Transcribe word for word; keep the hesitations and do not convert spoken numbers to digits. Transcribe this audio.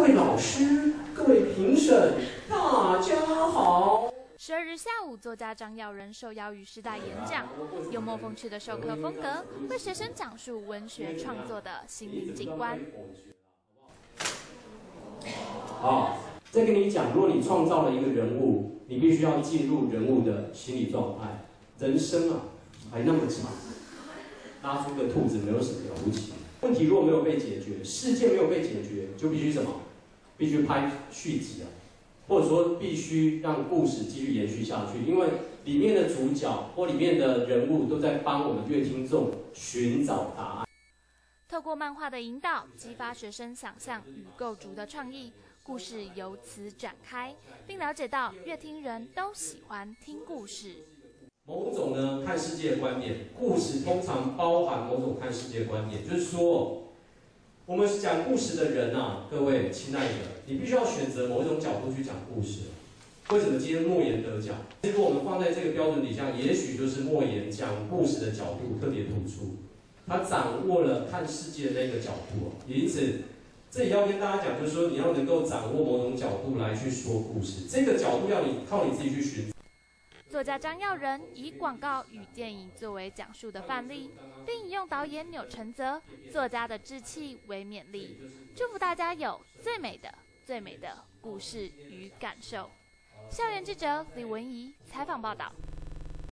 位老师、各位评审，大家好。 十二日下午，作家张耀仁受邀于师大演讲，幽默风趣的授课风格，为学生讲述文学创作的心灵景观。 好，再跟你讲，如果你创造了一个人物，你必须要进入人物的心理状态。人生啊，还那么长，拉出个兔子没有什么了不起。问题如果没有被解决，事件没有被解决，就必须什么？必须拍续集啊。或者说必须让故事继续延续下去，因为里面的主角或里面的人物都在帮我们乐听众寻找答案。 透过漫画的引导，激发学生想象与构筑的创意，故事由此展开，并了解到乐听人都喜欢听故事。 某种呢看世界的观点，故事通常包含某种看世界的观点，就是说。我们讲故事的人啊，各位亲爱的，你必须要选择某一种角度去讲故事。为什么今天莫言得奖？如果我们放在这个标准底下，也许就是莫言讲故事的角度特别突出，他掌握了看世界的那个角度。因此，这里要跟大家讲，就是说你要能够掌握某种角度来去说故事，这个角度要你靠你自己去寻。 作家张耀仁以广告与电影作为讲述的范例，并引用导演钮承泽作家的志气为勉励，祝福大家有最美的、最美的故事与感受。校园记者李文怡采访报道。